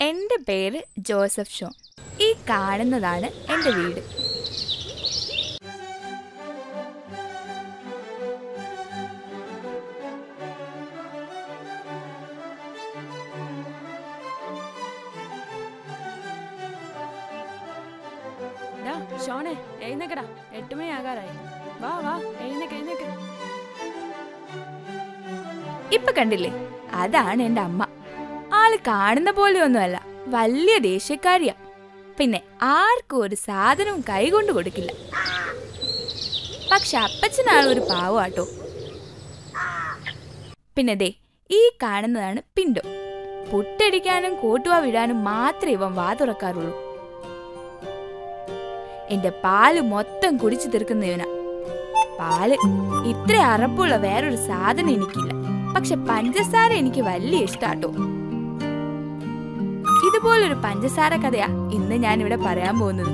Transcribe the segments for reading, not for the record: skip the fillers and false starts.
എൻ്റെ പേര് Joseph Sean. ഈ കാണുന്നതാണ് എൻ്റെ വീട്. ഷോണേ എഴുന്നേക്കടാ, 8 മണിയാകാറായി. വാ വാ എഴുന്നേക്ക്. ഇപ്പൊ കണ്ടില്ലേ, അതാണ് എൻ്റെ അമ്മ. ആള് കാണുന്ന പോലെയൊന്നുമല്ല, വലിയ ദേഷ്യക്കാരിയാ. പിന്നെ ആർക്കും ഒരു സാധനവും കൈകൊണ്ട് കൊടുക്കില്ല. പക്ഷെ അപ്പച്ചനാളൊരു പാവാട്ടോ. പിന്നെ ദേ ഈ കാണുന്നതാണ് പിണ്ടോ. പുട്ടടിക്കാനും കോട്ടുവാ വിടാനും മാത്രമേ ഇവൻ വാ തുറക്കാറുള്ളൂ. എന്റെ പാല് മൊത്തം കുടിച്ചു തീർക്കുന്നവനാ. പാല് ഇത്ര അറപ്പുള്ള വേറൊരു സാധനം എനിക്കില്ല. പക്ഷെ പഞ്ചസാര എനിക്ക് വലിയ ഇഷ്ടാട്ടോ. ഇതുപോലൊരു പഞ്ചസാര കഥയാ ഇന്ന് ഞാൻ ഇവിടെ പറയാൻ പോകുന്നത്.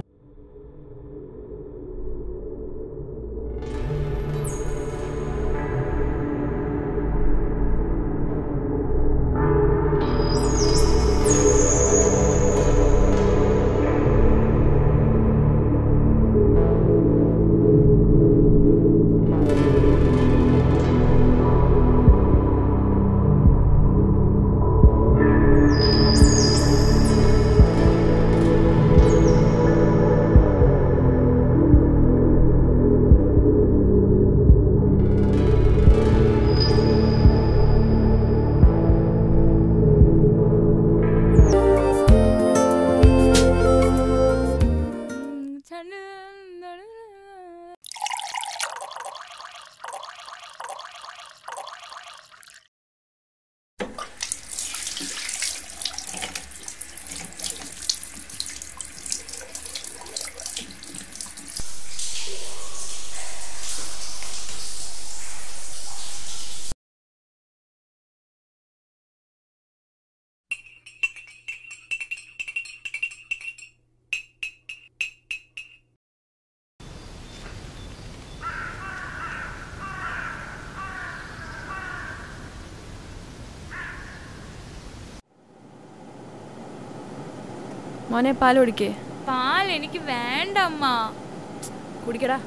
മോനെ പാല് കുടിക്കേ. പാൽ എനിക്ക് വേണ്ട അമ്മ. കുടിക്കടാ.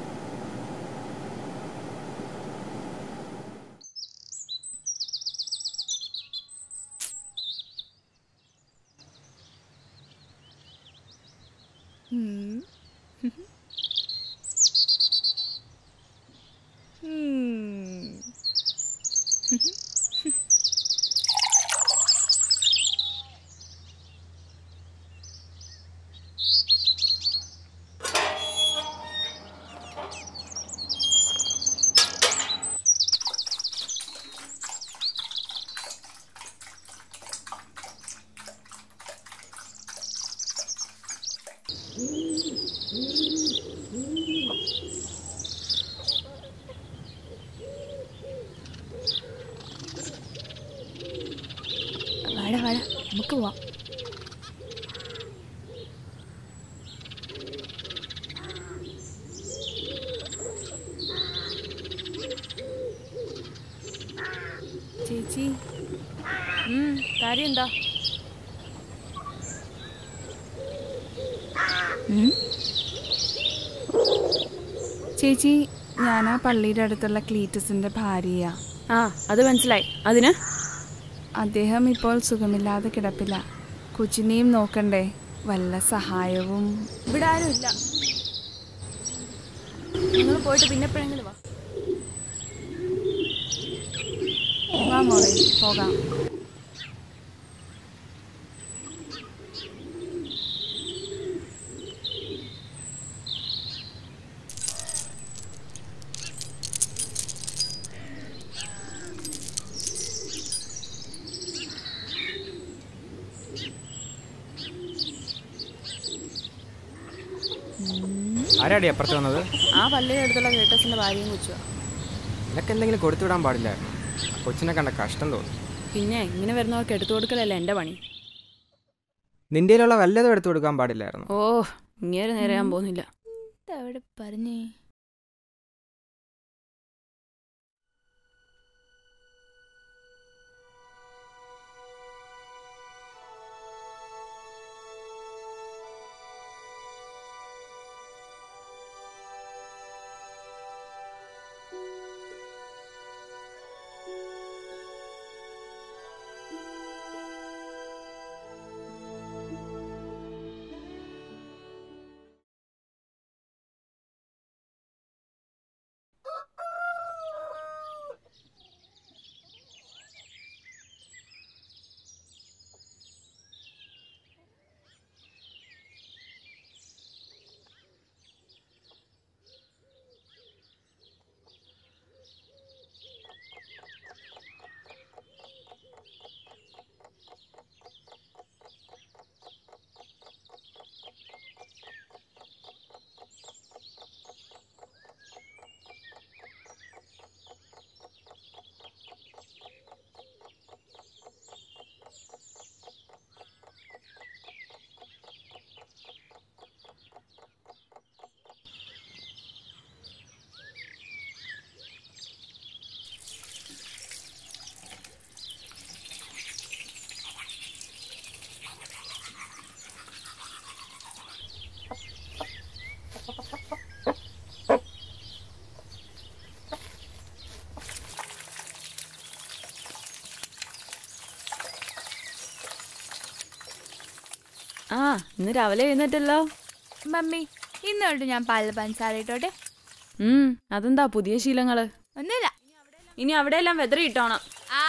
വാടാ നമുക്ക് പോവാം. ചേച്ചി കാര്യം എന്താ? ചേച്ചി, ഞാനാ പള്ളിയുടെ അടുത്തുള്ള ക്ലീറ്റസിന്റെ ഭാര്യയാ. ആ, അത് മനസ്സിലായി. അതിന് അദ്ദേഹം ഇപ്പോൾ സുഖമില്ലാതെ കിടപ്പില്ല. കൊച്ചിനെയും നോക്കണ്ടേ? വല്ല സഹായവും ഇവിടെ ആരും ഇല്ല. നിങ്ങൾ പോയിട്ട് പിന്നെ എപ്പോഴെങ്കിലും വാ. വാ മോളെ, പോകാം. ആരാടി അപ്പുറത്ത് വന്നത്? ആ പള്ളിയുടെ അടുത്തുള്ള ക്ലീറ്റസിന്റെ ഭാര്യയും കൊച്ചുവാ. നിനക്ക് എന്തെങ്കിലും കൊടുത്തു വിടാൻ പാടില്ലായിരുന്നു. കൊച്ചിനെ കണ്ട കഷ്ടം തോന്നി. പിന്നെ ഇങ്ങനെ വരുന്നവർക്ക് എടുത്തു കൊടുക്കലല്ലേ എൻ്റെ പണി. നിന്റെയിലുള്ള വല്ലതും എടുത്തു കൊടുക്കാൻ പാടില്ലായിരുന്നു. ഓ, ഇങ്ങനെ നേരെ ഞാൻ പോകുന്നില്ല. അവിടെ പറഞ്ഞേ. ഇന്ന് രാവിലെ എഴുന്നേറ്റല്ലോ. മമ്മി ഇന്നോട്ട് ഞാൻ പാലിൽ പഞ്ചസാര ഇട്ടോട്ടെ. അതെന്താ പുതിയ ശീലങ്ങള്? ഒന്നുമില്ല. ഇനി അവിടെയെല്ലാം വെതറി ഇട്ടോണം. ആ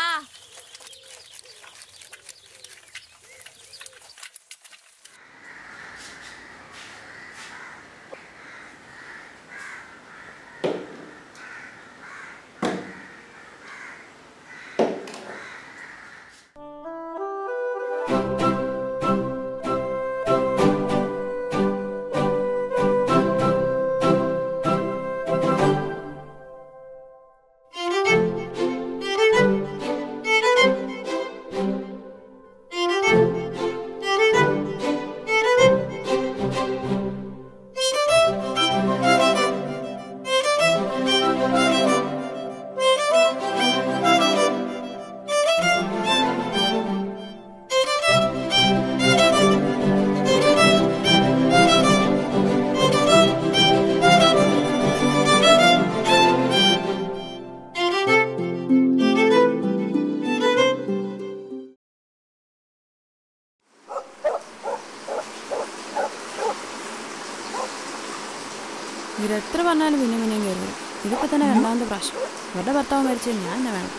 ഇവരെത്ര പറഞ്ഞാലും പിന്നെയും കയറി വരും. ഇതിപ്പോൾ തന്നെ രണ്ടാമത്തെ പ്രാവശ്യം. ഇവരുടെ ഭർത്താവ് മരിച്ചാൽ ഞാൻ തന്നെ വേണം.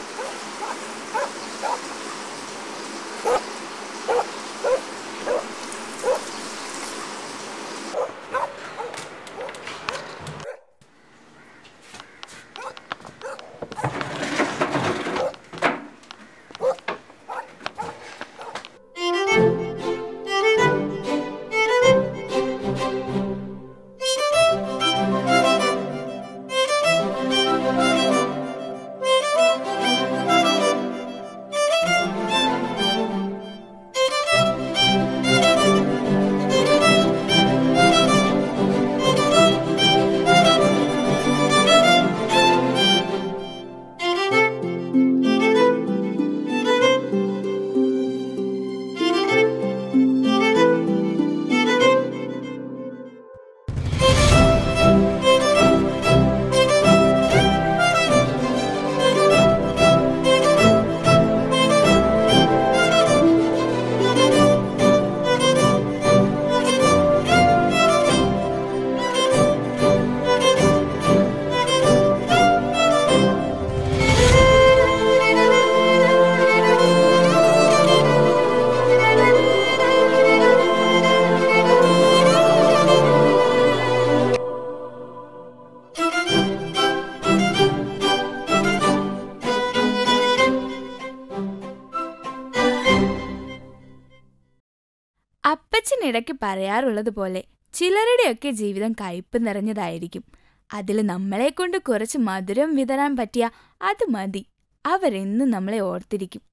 അപ്പച്ചനിടയ്ക്ക് പറയാറുള്ളത് പോലെ ചിലരുടെയൊക്കെ ജീവിതം കയ്പ് നിറഞ്ഞതായിരിക്കും. അതിൽ നമ്മളെക്കൊണ്ട് കുറച്ച് മധുരം വിതരാൻ പറ്റിയ അത് മതി. അവരെന്നും നമ്മളെ ഓർത്തിരിക്കും.